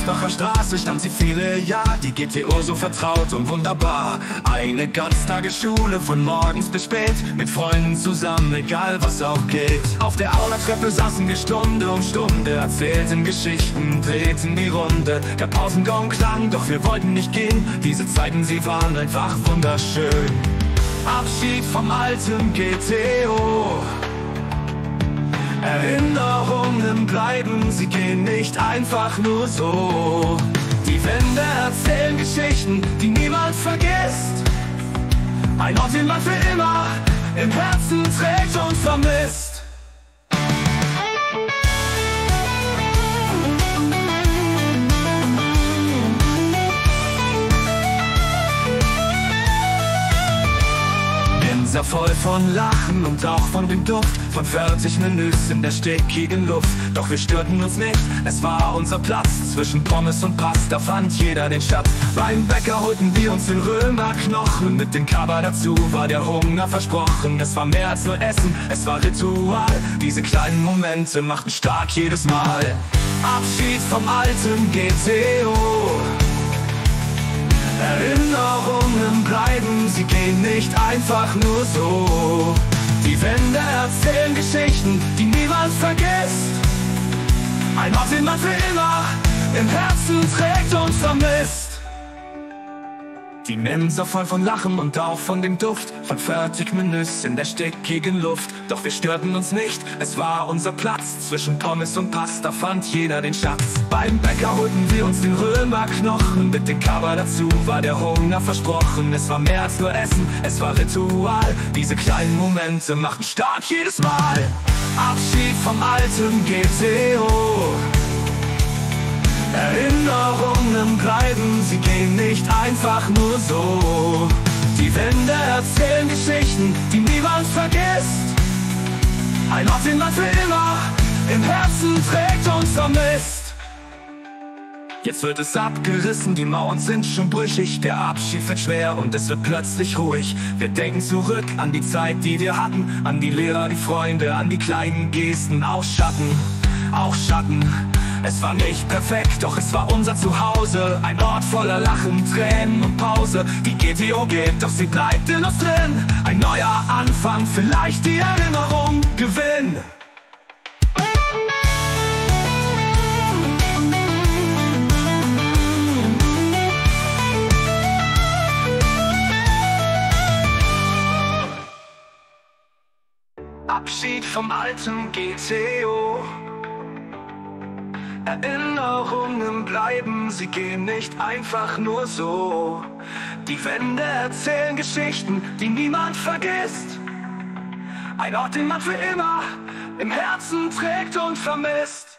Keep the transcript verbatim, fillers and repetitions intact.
Ansbacher Straße stand sie viele Jahre, die G T O so vertraut und wunderbar. Eine Ganztagesschule von morgens bis spät, mit Freunden zusammen, egal was auch geht. Auf der Aula-Treppe saßen wir Stunde um Stunde, erzählten Geschichten, drehten die Runde. Der Pausengong klang, doch wir wollten nicht gehen. Diese Zeiten, sie waren einfach wunderschön. Abschied vom alten G T O. Erinnerungen bleiben, sie gehen nicht einfach nur so. Die Wände erzählen Geschichten, die niemand vergisst. Ein Ort, den man für immer im Herzen trägt und vermisst. Gläser voll von Lachen und auch von dem Duft von vierzig Menüs in der stickigen Luft. Doch wir störten uns nicht, es war unser Platz. Zwischen Pommes und Pasta fand jeder den Schatz. Beim Bäcker holten wir uns den Römerknochen. Mit dem Kaba dazu war der Hunger versprochen. Es war mehr als nur Essen, es war Ritual. Diese kleinen Momente machten stark jedes Mal. Abschied vom alten G T O. Erinnerungen bleiben, sie gehen nicht einfach nur so. Die Wände erzählen Geschichten, die niemand vergisst. Ein Ort, den man für immer im Herzen trägt und vermisst. Die Mensa voll von Lachen und auch von dem Duft von Fertigmenüs in der stickigen Luft. Doch wir störten uns nicht, es war unser Platz. Zwischen Pommes und Pasta fand jeder den Schatz. Beim Bäcker holten wir uns den Römerknochen. Mit dem Kaba dazu war der Hunger versprochen. Es war mehr als nur Essen, es war Ritual. Diese kleinen Momente machten stark jedes Mal. Abschied vom alten G T O. Erinnerungen bleiben, sie gehen nicht einfach nur so. Die Wände erzählen Geschichten, die niemand vergisst. Ein Ort, den man für immer im Herzen trägt und vermisst. Jetzt wird es abgerissen, die Mauern sind schon brüchig. Der Abschied wird schwer und es wird plötzlich ruhig. Wir denken zurück an die Zeit, die wir hatten. An die Lehrer, die Freunde, an die kleinen Gesten. Auch Schatten, auch Schatten. Es war nicht perfekt, doch es war unser Zuhause. Ein Ort voller Lachen, Tränen und Pause. Die G T O geht, doch sie bleibt in uns drin. Ein neuer Anfang, vielleicht die Erinnerung Gewinn. Abschied vom alten G T O. Erinnerungen bleiben, sie gehen nicht einfach nur so. Die Wände erzählen Geschichten, die niemand vergisst. Ein Ort, den man für immer im Herzen trägt und vermisst.